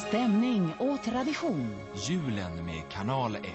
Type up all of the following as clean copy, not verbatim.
Stämning och tradition. Julen med Kanal 1.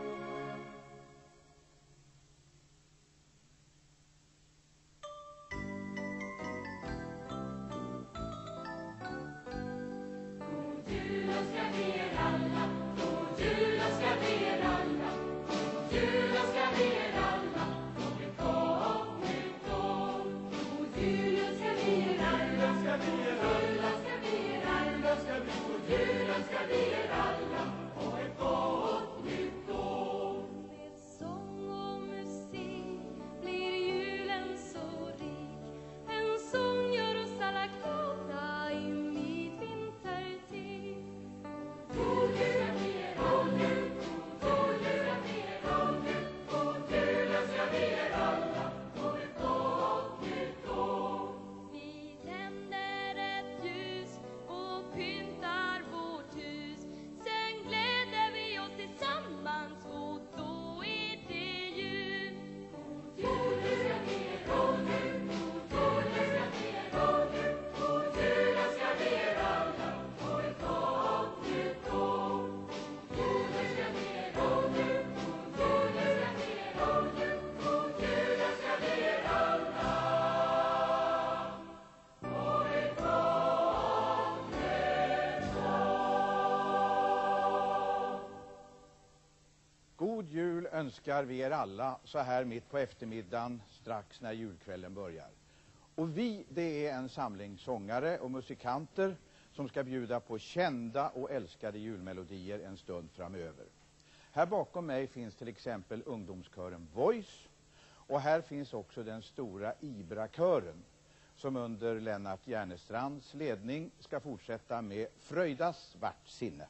God jul önskar vi er alla så här mitt på eftermiddagen strax när julkvällen börjar. Och vi, det är en samling sångare och musikanter som ska bjuda på kända och älskade julmelodier en stund framöver. Här bakom mig finns till exempel ungdomskören Voice, och här finns också den stora Ibra-kören som under Lennart Järnestrands ledning ska fortsätta med Fröjdas vart sinne.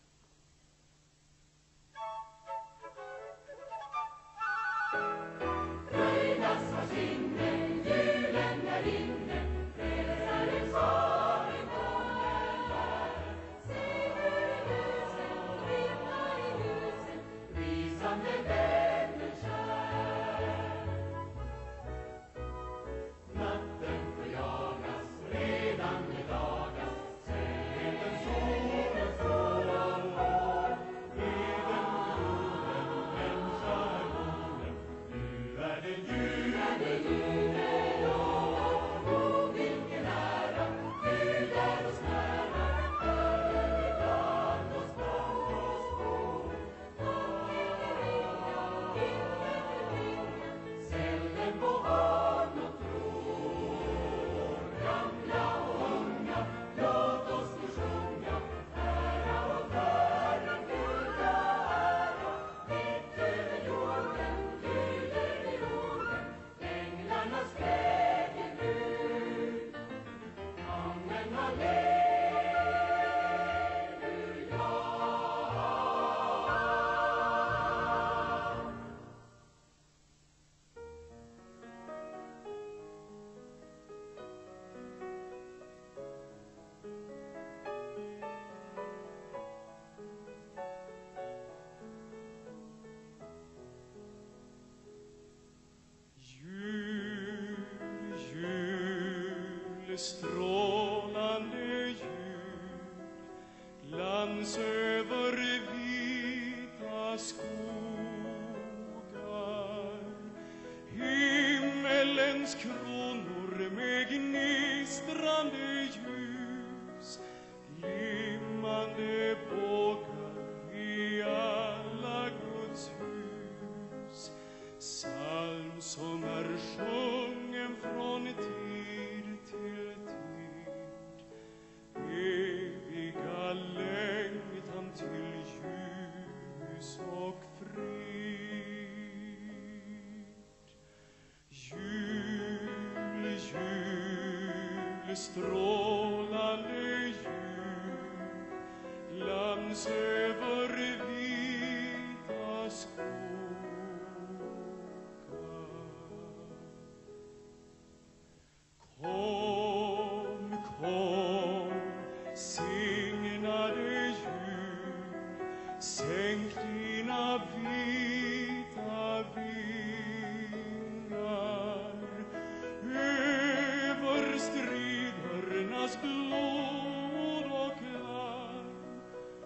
Strålande jul, glans över vita skogar, himmelens kronor med gnistrande ljus, glimmande bågar i alla Guds hus, psalm som är sjungen från tid till tid, eviga längtan till ljus och frid. Jul, jul, strålande jul, glans över vita skogar. Kom, kom, signade jul, sänk dina vita vingar över stridernas blod och larm,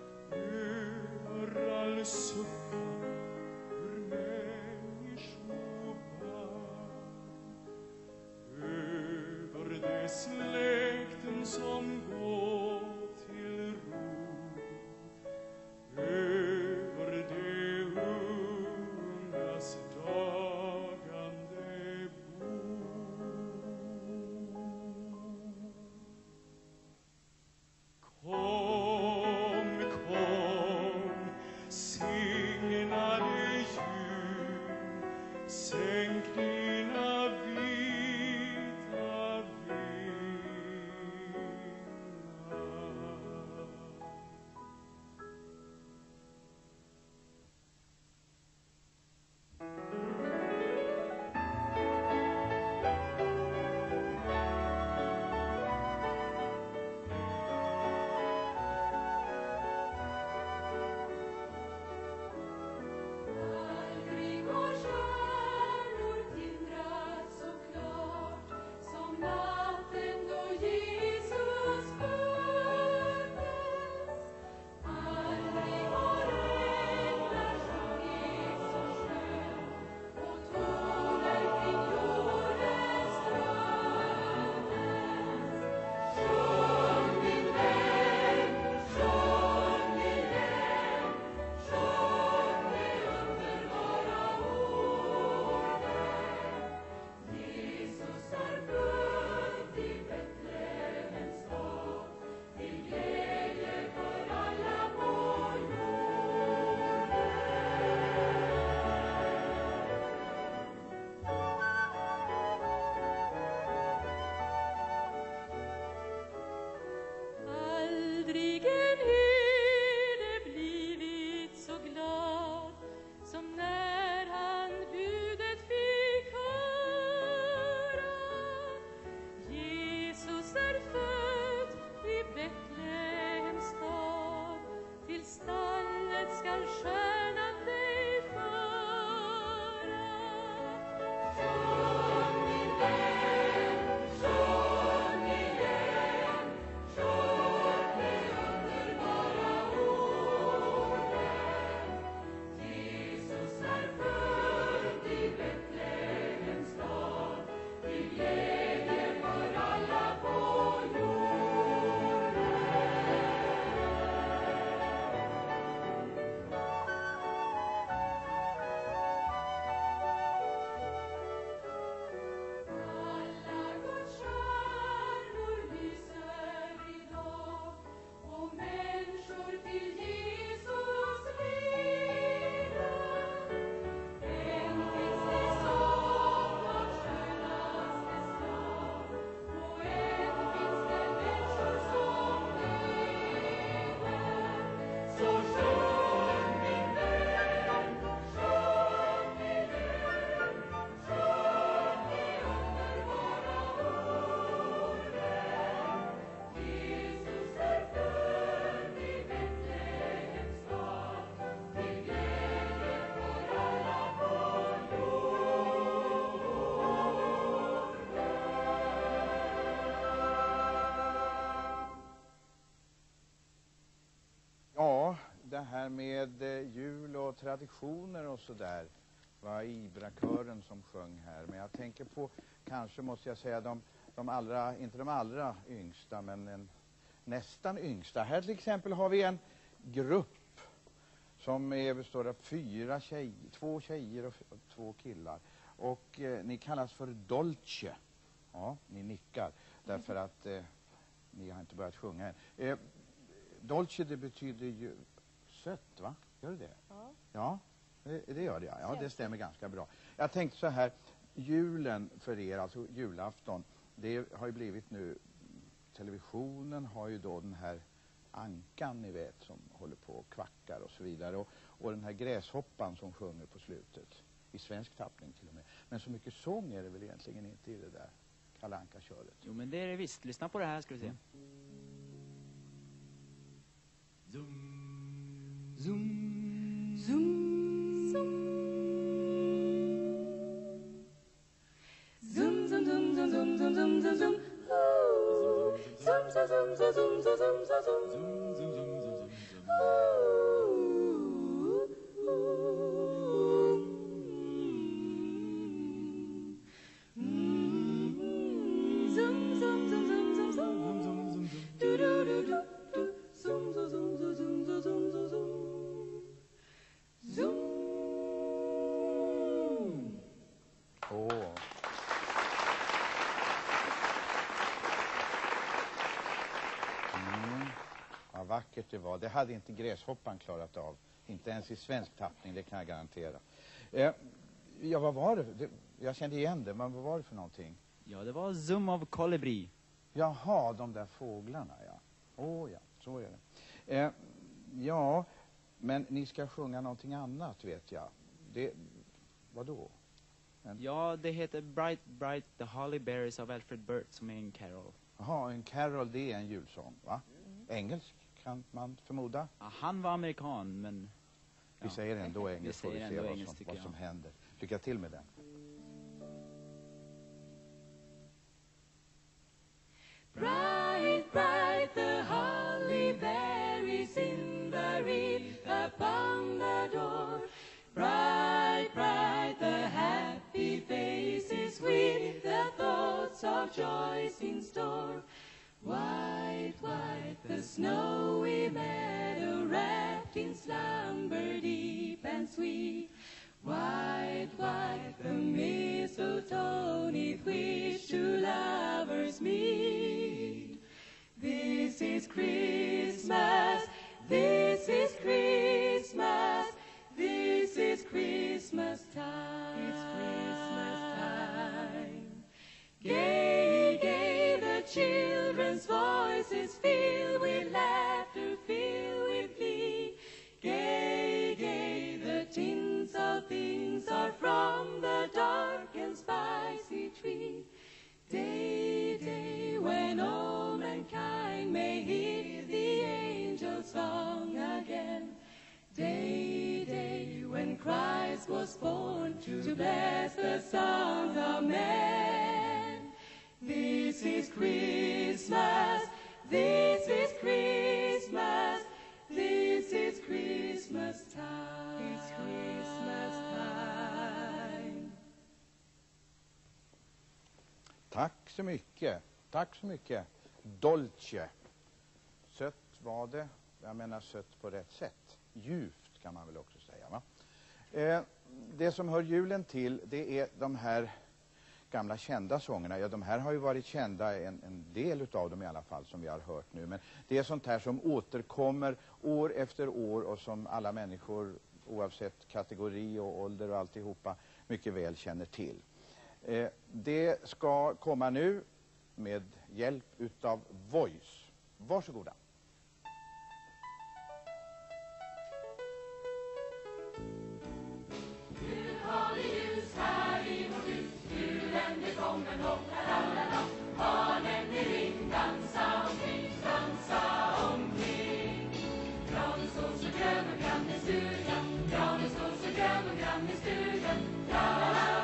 här med jul och traditioner och sådär. Det var Ibra-kören som sjöng här. Men jag tänker på, kanske måste jag säga, de allra, inte de allra yngsta, men nästan yngsta. Här till exempel har vi en grupp som består av 2 tjejer och 2 killar. Och ni kallas för Dolce. Ja, ni nickar. Därför att ni har inte börjat sjunga än. Dolce, det betyder ju sött, va? Gör det? Ja. Ja, det gör det. Ja, det stämmer ganska bra. Jag tänkte så här, julen för er, alltså julafton, det har ju blivit nu, televisionen har ju då den här ankan, ni vet, som håller på och kvackar och så vidare. Och den här gräshoppan som sjunger på slutet. I svensk tappning till och med. Men så mycket sång är det väl egentligen inte i det där Kalle Anka-köret. Jo, men det är det visst. Lyssna på det här, ska vi se. Zoom, zoom, zoom, zoom. Zoom, zoom, zoom, zoom, zoom, zoom, zoom, zoom, zoom. Zoom, zoom, zoom, zoom, zoom, zoom, zoom, zoom, zoom, zoom, zoom, zoom. Vackert det var. Det hade inte gräshoppan klarat av. Inte ens i svensk tappning, det kan jag garantera. Ja, vad var det? Jag kände igen det, men vad var det för någonting? Ja, det var Zoom of Colibri. Jaha, de där fåglarna, ja. Ja, så är det. Ja, men ni ska sjunga någonting annat, vet jag. Vad då? Ja, det heter Bright Bright the Holly Berries av Alfred Burt, som är en carol. Jaha, en carol, det är en julsång, va? Engelsk kan man förmoda. Ja, han var amerikan, men... Vi säger ändå engelsk, får vi se vad som händer. Lycka till med den. Bright, bright the holly berries in the wreath upon the door. Bright, bright the happy faces with the thoughts of joys in store. White, white the snowy meadow wrapped in slumber deep and sweet. White, white the mistletoe 'neath which two lovers meet. This is Christmas, this is Christmas, this is Christmas time. It's Christmas time. Gay, gay the children's voices fill with laughter, fill with glee. Gay, gay the tinsel things are from the dark and spicy tree. Day, day when all mankind may hear the angel song again. Day, day when Christ was born to bless the sons of men. This is Christmas, this is Christmas, this is Christmas time. It's Christmas time. Tack så mycket. Tack så mycket. Dolce. Sött var det. Jag menar sött på rätt sätt. Djupt kan man väl också säga, va? Det som hör julen till, det är de här gamla kända sångerna. Ja, de här har ju varit kända, en del av dem i alla fall, som vi har hört nu. Men det är sånt här som återkommer år efter år och som alla människor, oavsett kategori och ålder och alltihopa, mycket väl känner till. Det ska komma nu med hjälp utav Voice. Varsågoda. Nu har vi ljus här i vårt hus, julen det kommer nog, la. Barnen i ring dansa omkring. Granen står så grön och grann i stugan, granen står så grön och grann i stugan, la.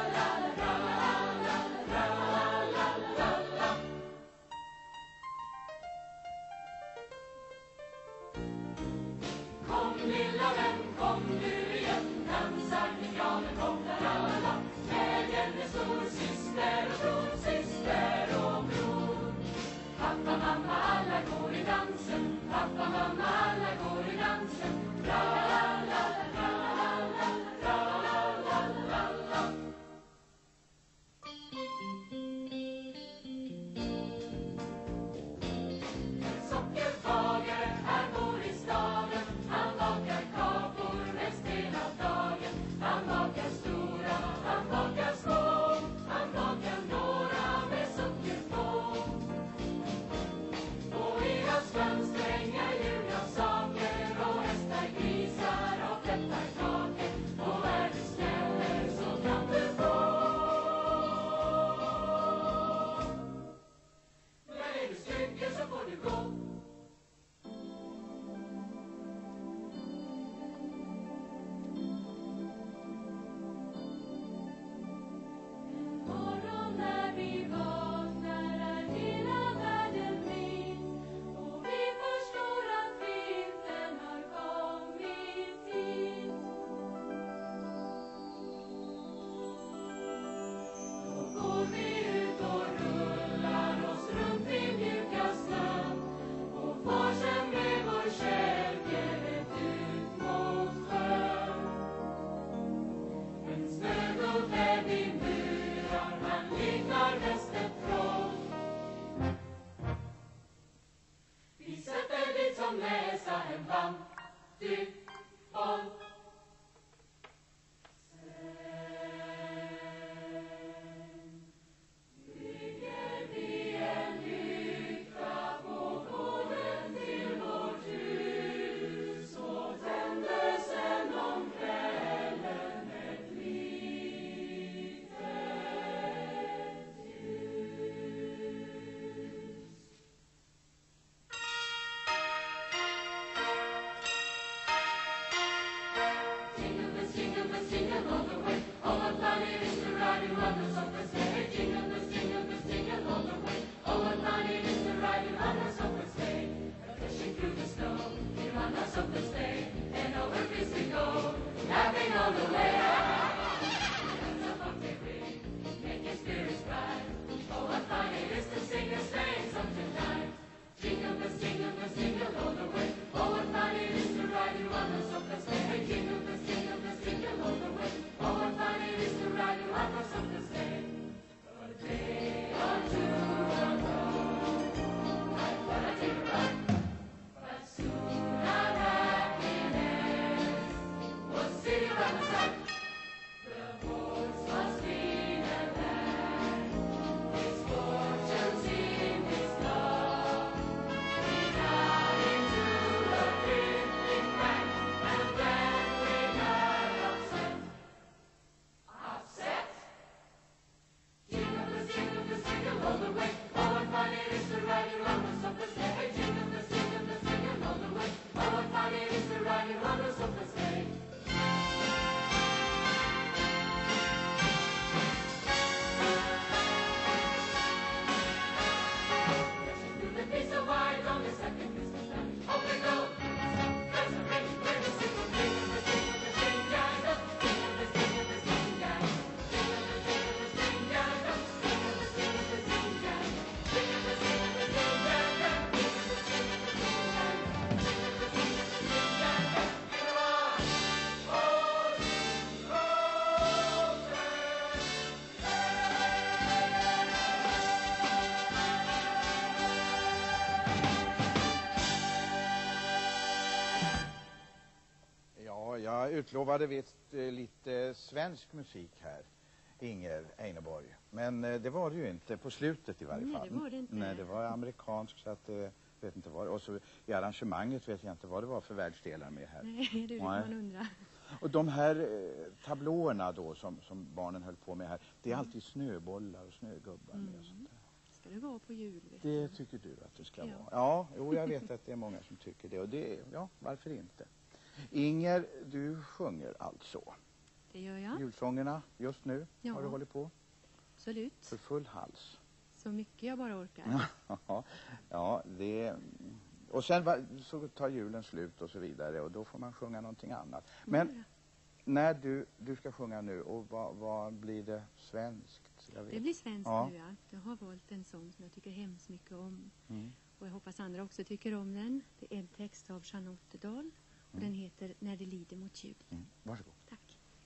Jag utlovade visst lite svensk musik här, Inger Eineborg. Men det var det ju inte på slutet i varje fall. Nej, det var det inte. Nej, det var amerikansk, så att vet inte vad. Och så i arrangemanget vet jag inte vad det var för världsdelar med här. Nej, det kan man undra. Och de här tablåerna då som barnen höll på med här, det är alltid snöbollar och snögubbar med och sånt där. Ska det vara på jul? Vet Det du? tycker du att det ska Ja. vara? Ja, jo, jag vet att det är många som tycker det. Och det, ja, varför inte? Inger, du sjunger alltså Det gör jag. julsångerna just nu. Ja. Har du hållit på? Absolut. För full hals. Så mycket jag bara orkar. Ja, det... Och sen så tar julen slut och så vidare. Och då får man sjunga någonting annat. Men när du ska sjunga nu, och vad blir det svenskt? Jag vet. Det blir svenskt Ja. nu, ja. Jag har valt en sång som jag tycker hemskt mycket om. Mm. Och jag hoppas andra också tycker om den. Det är en text av Charlotte Dahl. Och den heter När det lider mot jul. Mm. Varsågod. Tack.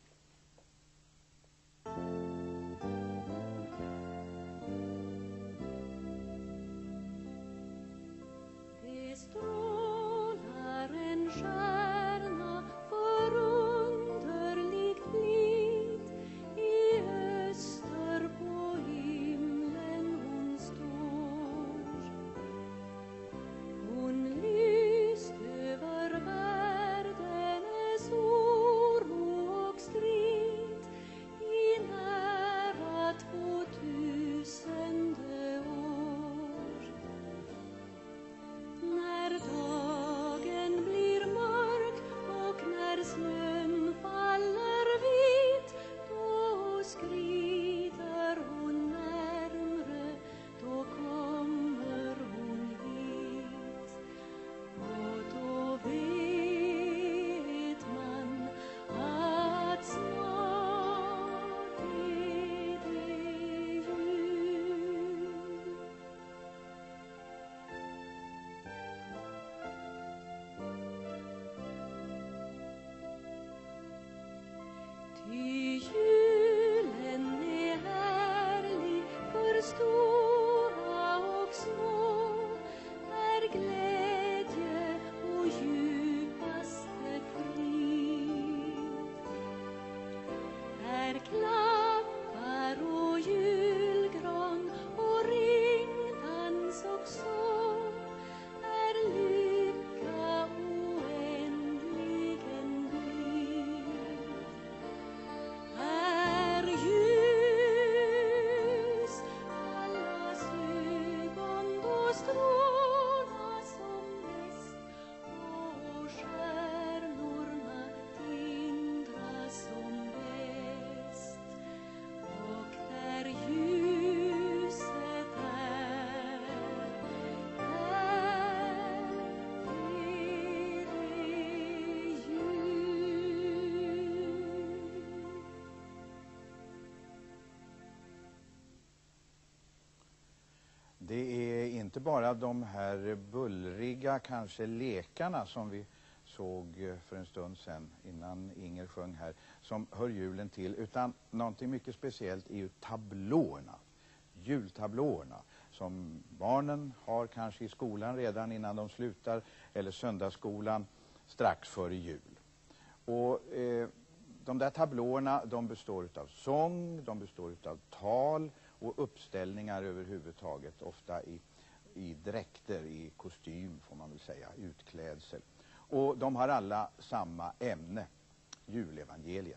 Det strålar en stjärna förunderlig flit. I öster på himlen hon står. Hon lyst över världens oro och strid i nära 2000 år. När dagen blir mörk och när snön faller vit, då skrider hon närmre, då kommer hon hit. Och då vet man att snart är det jul. Ty julen är härlig för stora och små, är glädje och djupaste frid. Är klappar och julgran och ringdans och sång, är lycka oändligen blid. Är ljus allas ögon, då strålar som mest och stjärnorna tindra som bäst. Och där ljuset är, där är det jul. Det är inte bara de här bullriga kanske lekarna som vi såg för en stund sedan innan Inger sjöng här som hör julen till, utan någonting mycket speciellt är ju tablåerna, jultablåerna som barnen har kanske i skolan redan innan de slutar eller söndagsskolan strax före jul. Och de där tablåerna, de består av sång, de består av tal och uppställningar överhuvudtaget, ofta i dräkter, i kostym får man väl säga, utklädsel. Och de har alla samma ämne, julevangeliet.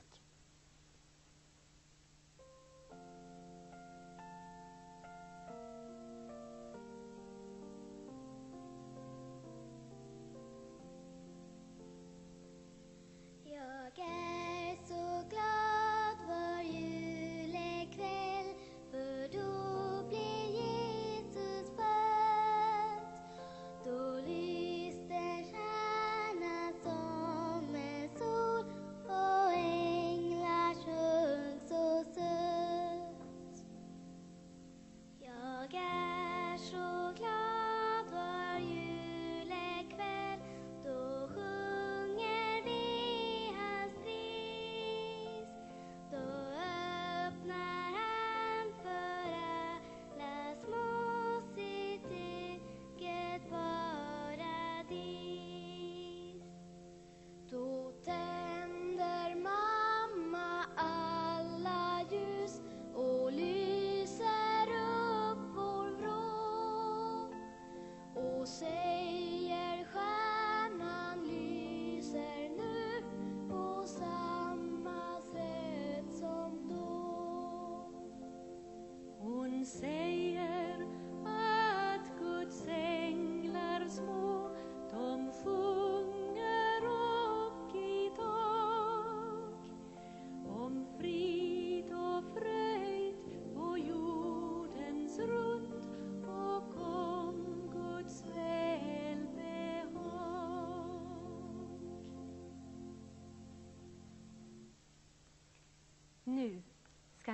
Jag är så glad var julekväll, för då blev Jesus född. Då lyste stjärnan som en sol och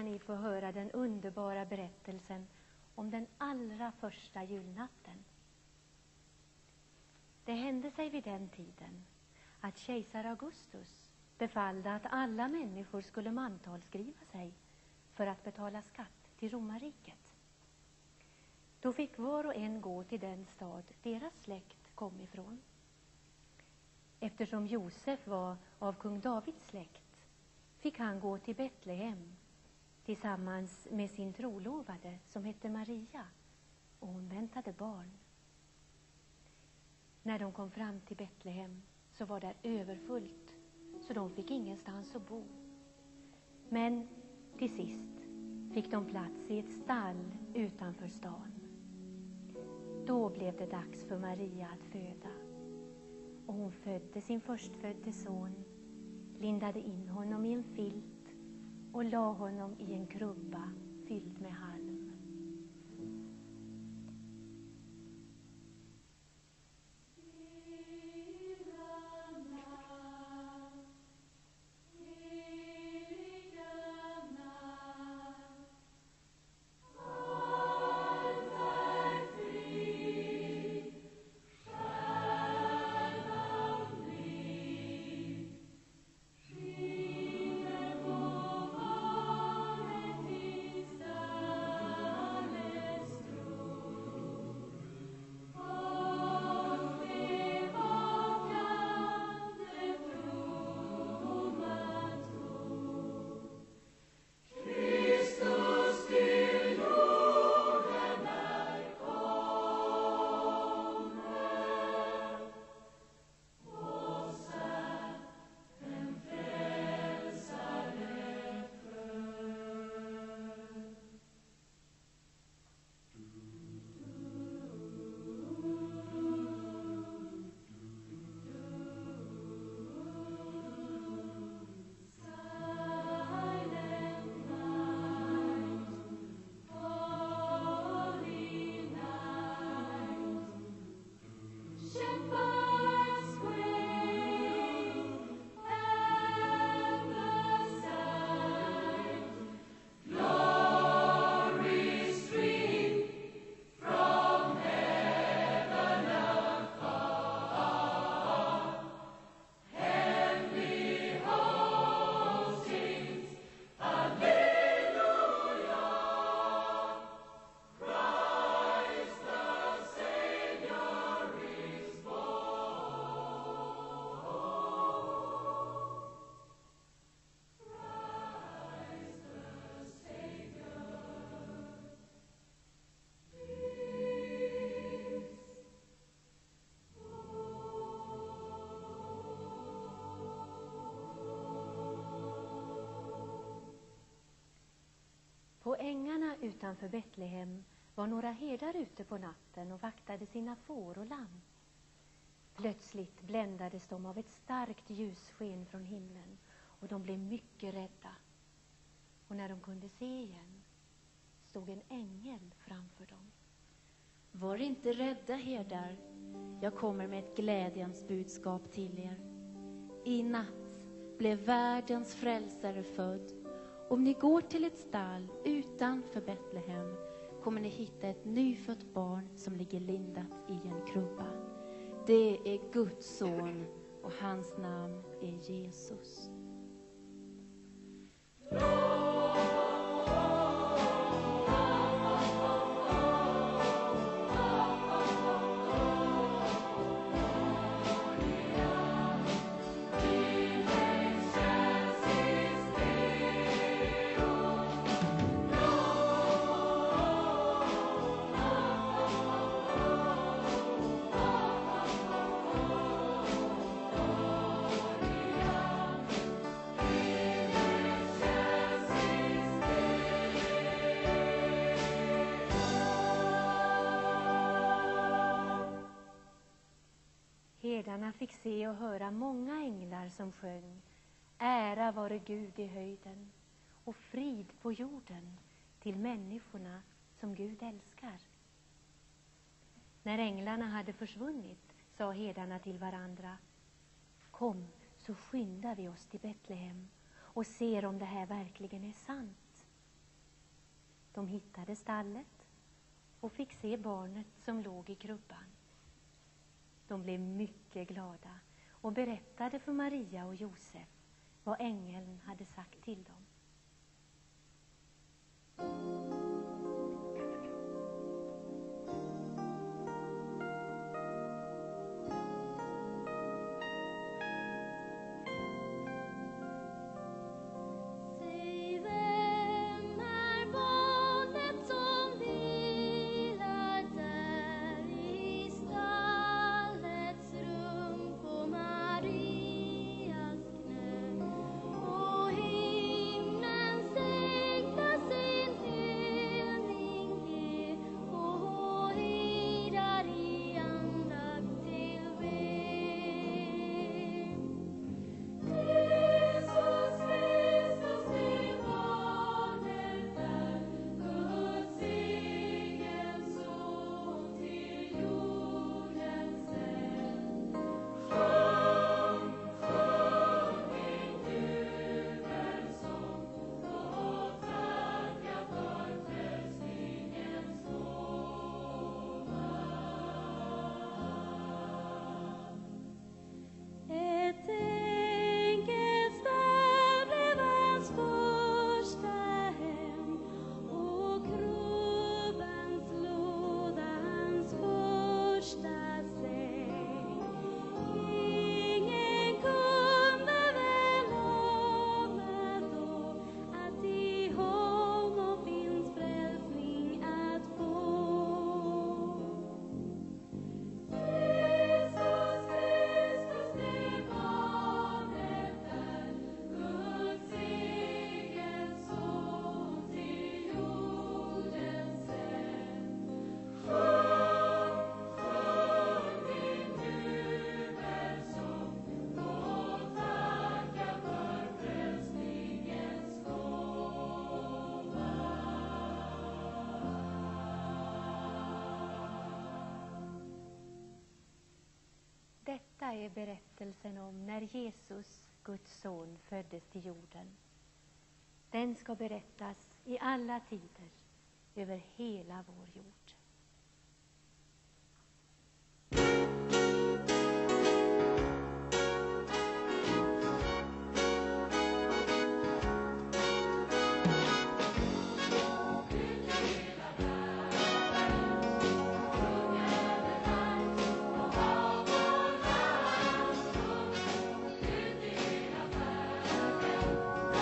ska ni få höra den underbara berättelsen om den allra första julnatten. Det hände sig vid den tiden att kejsar Augustus befallde att alla människor skulle mantalsskriva sig för att betala skatt till romarriket. Då fick var och en gå till den stad deras släkt kom ifrån. Eftersom Josef var av kung Davids släkt fick han gå till Betlehem tillsammans med sin trolovade som hette Maria, och hon väntade barn. När de kom fram till Betlehem så var det överfullt, så de fick ingenstans att bo. Men till sist fick de plats i ett stall utanför stan. Då blev det dags för Maria att föda. Och hon födde sin förstfödde son, lindade in honom i en filt och la honom i en krubba fylld med halm. På ängarna utanför Betlehem var några herdar ute på natten och vaktade sina får och lamm. Plötsligt bländades de av ett starkt ljussken från himlen och de blev mycket rädda. Och när de kunde se igen stod en ängel framför dem. Var inte rädda, herdar. Jag kommer med ett glädjens budskap till er. I natt blev världens frälsare född. Om ni går till ett stall utanför Betlehem kommer ni hitta ett nyfött barn som ligger lindat i en krubba. Det är Guds son och hans namn är Jesus. Herdarna fick se och höra många änglar som sjöng: Ära vare Gud i höjden och frid på jorden till människorna som Gud älskar. När änglarna hade försvunnit sa herdarna till varandra: Kom, så skyndar vi oss till Betlehem och ser om det här verkligen är sant. De hittade stallet och fick se barnet som låg i krubban. De blev mycket glada och berättade för Maria och Josef vad ängeln hade sagt till dem. Detta är berättelsen om när Jesus, Guds son, föddes till jorden. Den ska berättas i alla tider, över hela vår jord.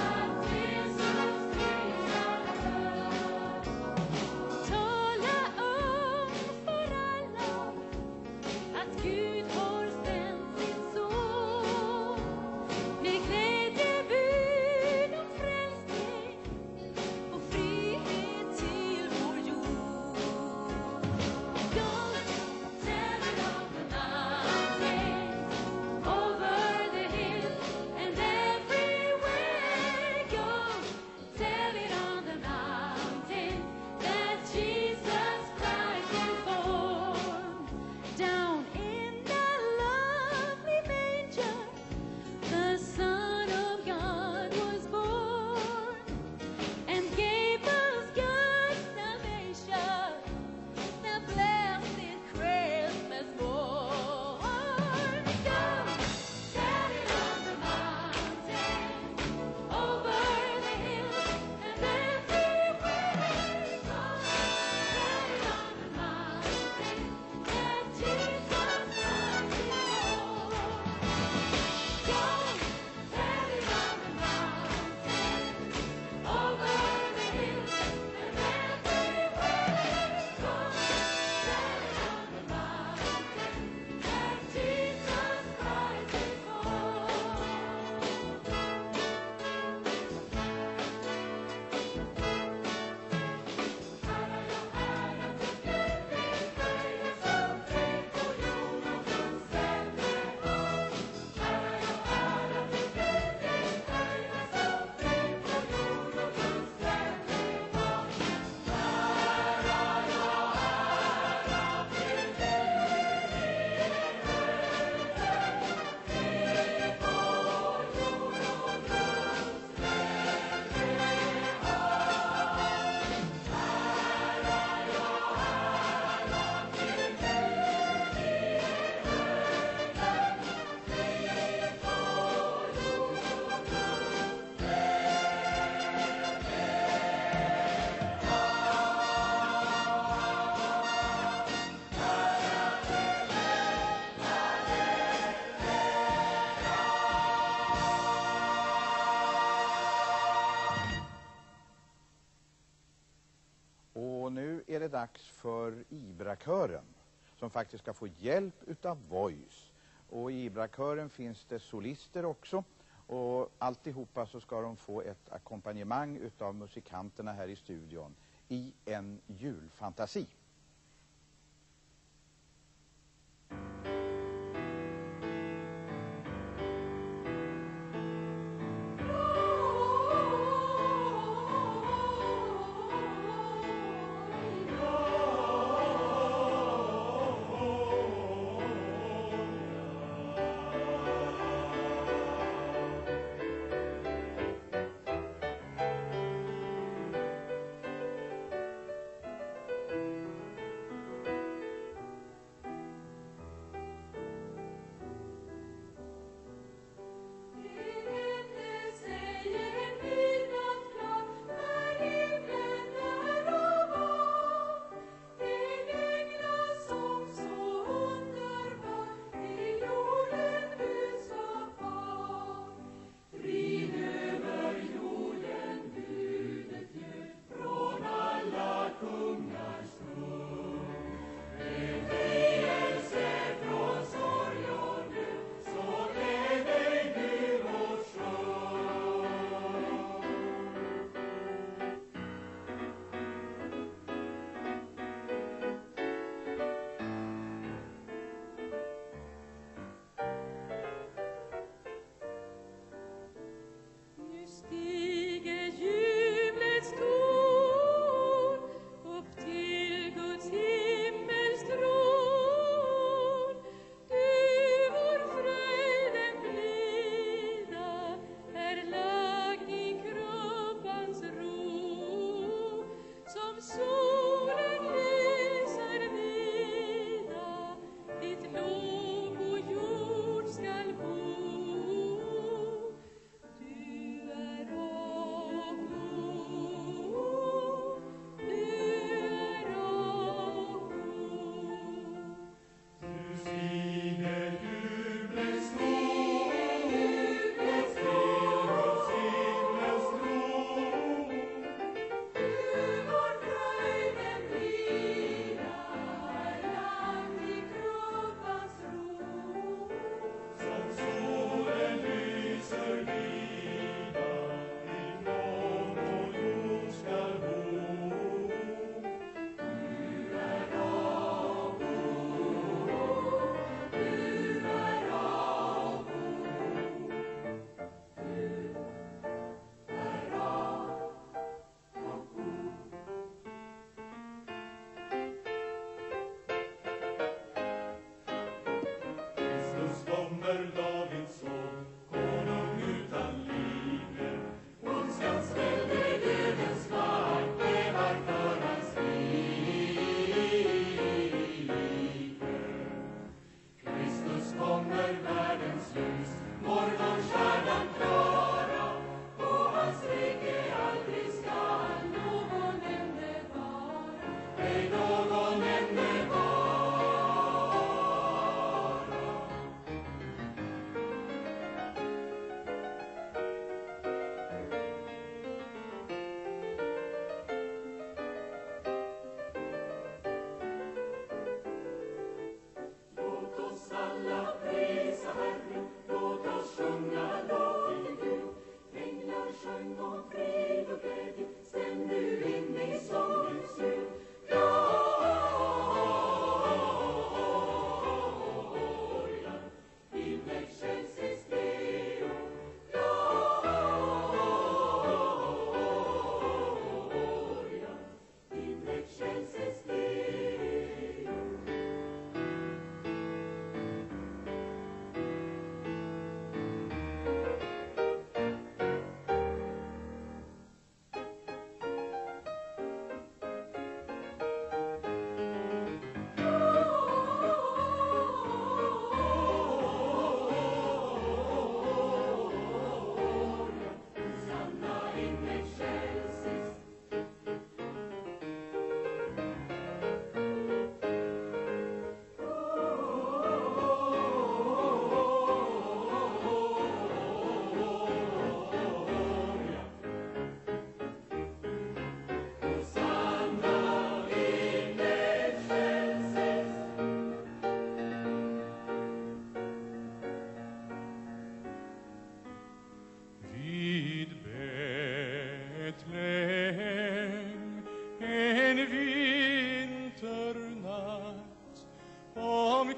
Tala dags för Ibrakören som faktiskt ska få hjälp utav Voice. Och i Ibrakören finns det solister också. Och alltihopa så ska de få ett ackompanjemang utav musikanterna här i studion i en julfantasi.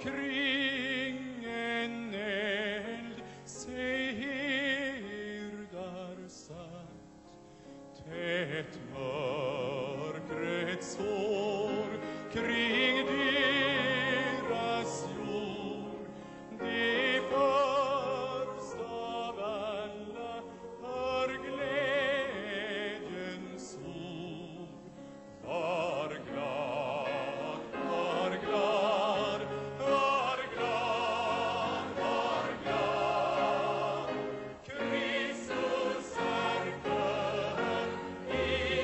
kring en eld sig herdar satt. Tätt mörkret sår kring deras jord. Det första av alla hör glädjens ord. Var glad, var glad, var glad, var glad. Kristus är född i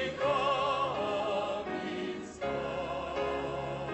Davids stad.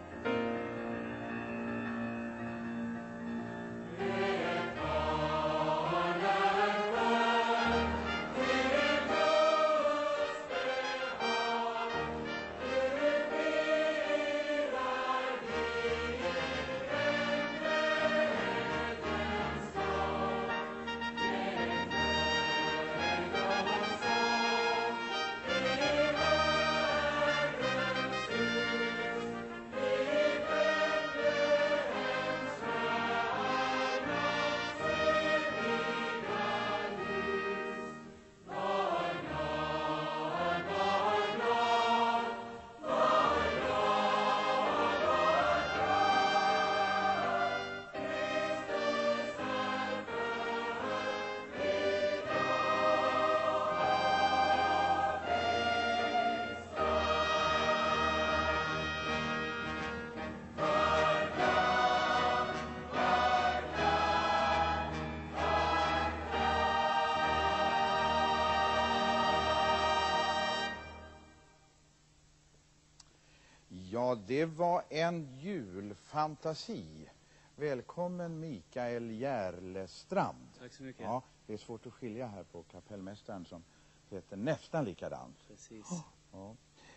Ja, det var en julfantasi. Välkommen Mikael Järlestrand. Tack så mycket. Ja, det är svårt att skilja här på kapellmästaren som heter nästan likadant. Precis. Ja.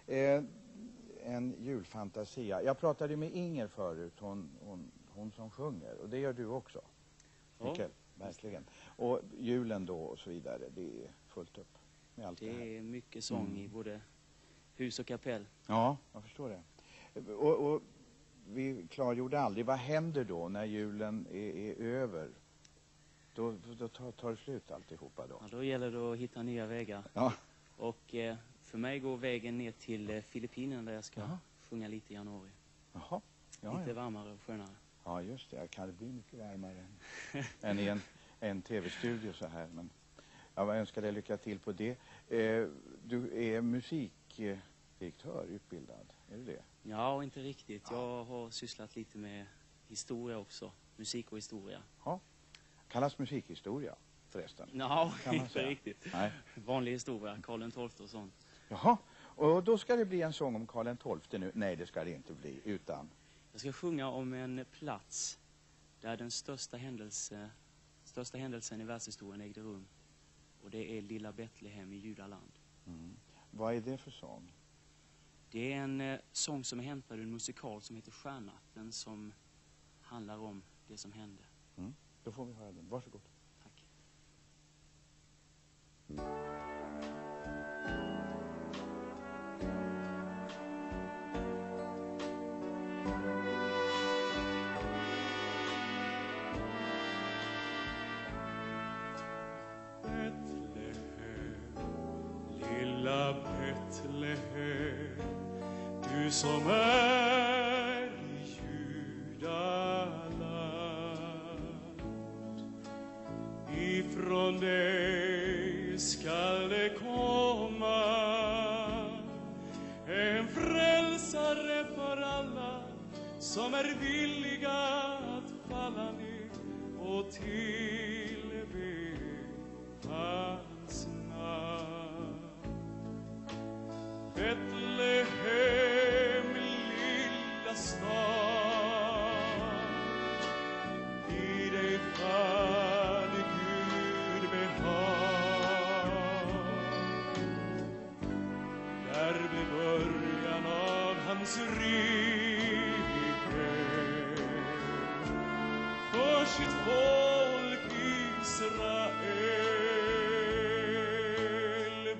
En julfantasi. Jag pratade med Inger förut, hon som sjunger. Och det gör du också, Mikael. Verkligen. Och julen då och så vidare, det är fullt upp med allt det här. Det är mycket sång i både hus och kapell. Ja, jag förstår det. Och vi klargjorde aldrig, vad händer då när julen är över? Då tar det slut alltihopa då. Ja, då gäller det att hitta nya vägar. Ja. Och för mig går vägen ner till Filippinerna där jag ska sjunga lite i januari. Jaha. Ja, lite varmare och skönare. Ja, just det. Kan det bli mycket varmare än i en tv-studio så här. Men jag önskar dig lycka till på det. Du är musikdirektör, utbildad. Är du det? Ja, inte riktigt. Jag har sysslat lite med historia också. Musik och historia. Ja. Kallas musikhistoria förresten? Ja, inte säga. riktigt. Nej. Vanlig historia, Karl XII och sånt. Jaha, och då ska det bli en sång om Karl XII nu. Nej, det ska det inte bli, utan... Jag ska sjunga om en plats där den största händelsen i världshistorien ägde rum. Och det är Lilla Betlehem i Judaland. Mm. Vad är det för sång? Det är en sång som är hämtad ur en musikal som heter Stjärnatten, som handlar om det som hände. Mm. Då får vi höra den. Varsågod. Tack. Lilla Betlehem, du som är i Judaland. Ifrån dig skall det komma en frälsare för alla som är villiga att falla ner och tillbe hans namn. Betlehem, lilla stad, i dig fann Gud behag. Där vid början av hans rike för sitt folk Israel.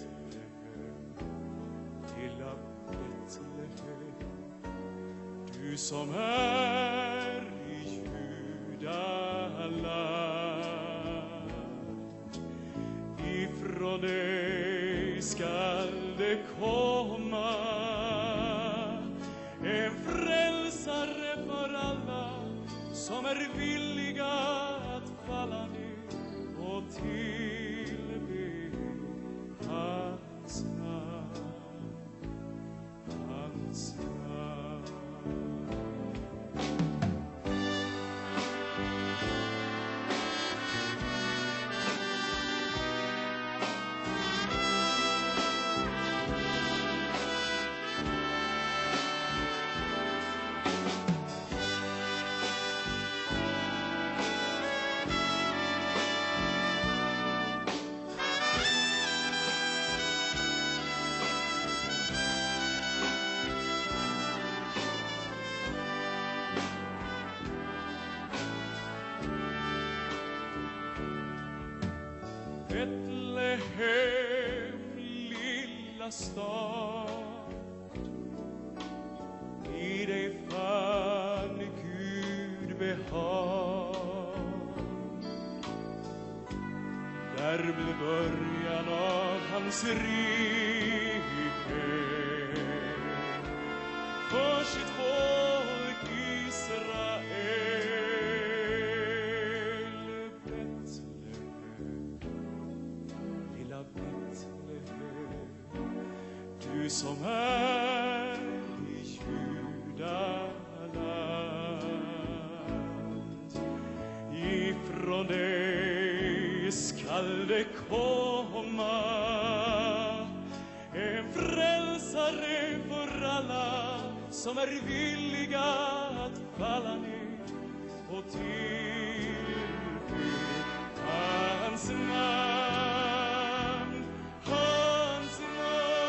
Betlehem, lilla Betlehem, du du som är i Judaland. Ifrån dig skall det komma en frälsare för alla som är villiga att falla ner och tillbe hans namn, hans namn. Betlehem, lilla stad, i dig fann Gud behag. Där blev början av hans rike för sitt folk Israel. Du som är i Judaland, ifrån dig skall det komma en frälsare för alla som är villiga att falla ner och tillbe hans namn, hans namn.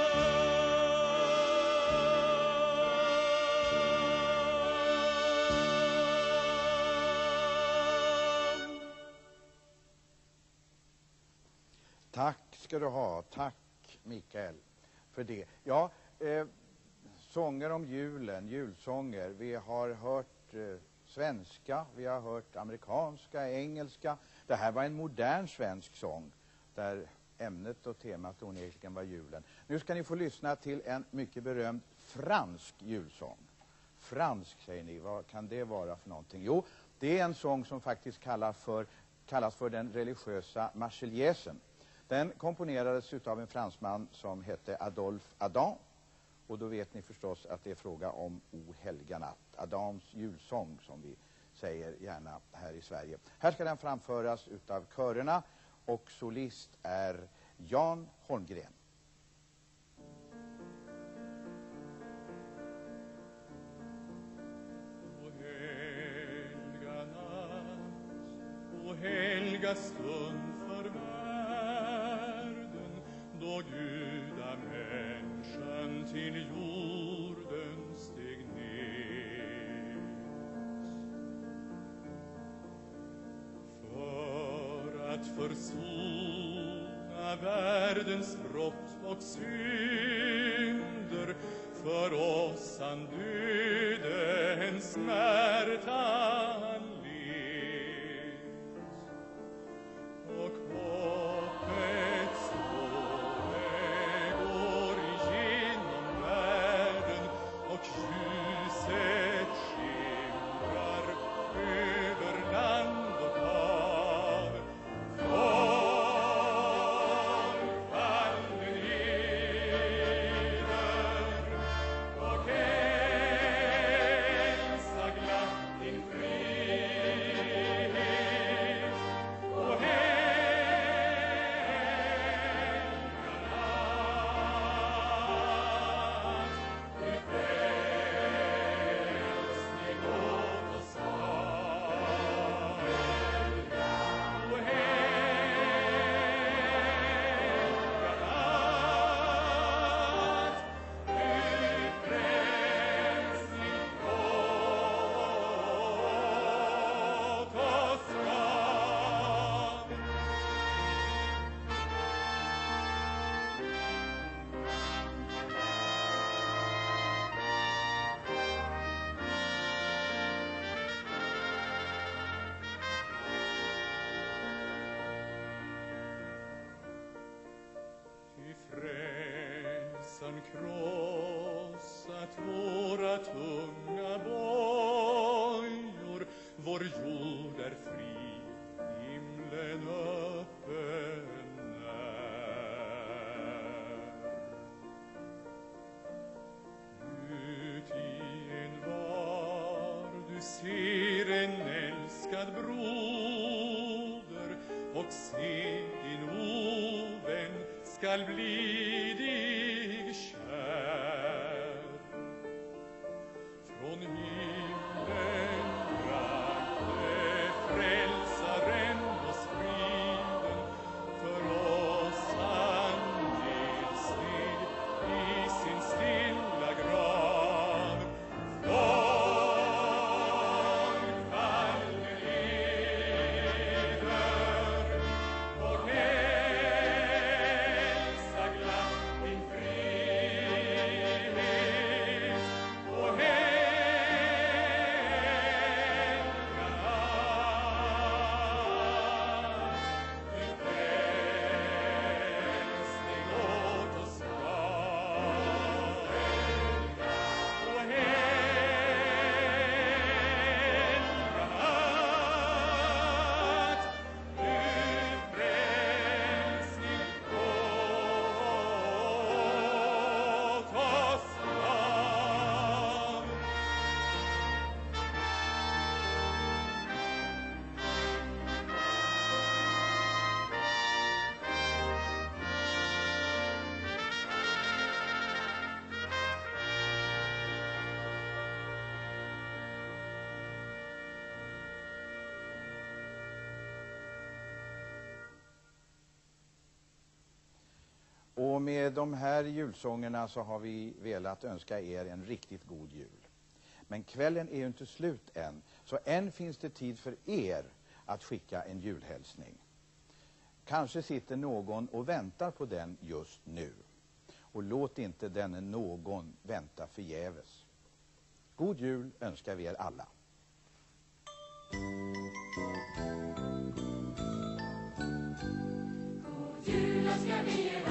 Tack ska du ha. Tack Mikael för det. Ja, sånger om julen, julsånger. Vi har hört svenska, vi har hört amerikanska, engelska. Det här var en modern svensk sång där ämnet och temat onekligen var julen. Nu ska ni få lyssna till en mycket berömd fransk julsång. Fransk säger ni, vad kan det vara för någonting? Jo, det är en sång som faktiskt kallas för den religiösa Marseillaisen. Den komponerades av en fransman som hette Adolphe Adam. Och då vet ni förstås att det är fråga om O helga natt. Adams julsång som vi säger gärna här i Sverige. Här ska den framföras utav körerna och solist är Jan Holmgren. O helga natt, o helga stund för världen, då gudamänniskan till jorden steg ner. För att försona världens brott och synder, för oss han döde en smärta han led. Och hoppets stråle går igenom världen och ljuset skimrar över land och hav. Folk faller ner och älskar. O helga natt, o helga stund för världen, då gudamänniskan till jorden steg ner. För att försona världens brott och synder, för oss han döde en smärta han led. Och hoppets stråle går igenom världen och ljuset skimrar över land och hav. Folk faller ner och älskar. inga tunga bojor, vår jord är fri, himlen öppen är. Ut i en var du ser en älskad broder, och se din ovän skall bli dig kär. Från himlen bragte frälsaren oss friden, för oss han ger steg i sin stilla grav. Folkvallen leder, och hälsa glatt din frihet, och helga natt. Du frälsning åt oss gav, och helga natt. Du frälsning åt oss gav. Och med de här julsångerna så har vi velat önska er en riktigt god jul. Men kvällen är ju inte slut än, så än finns det tid för er att skicka en julhälsning. Kanske sitter någon och väntar på den just nu. Och låt inte denne någon vänta förgäves. God jul önskar vi er alla. God jul önskar vi er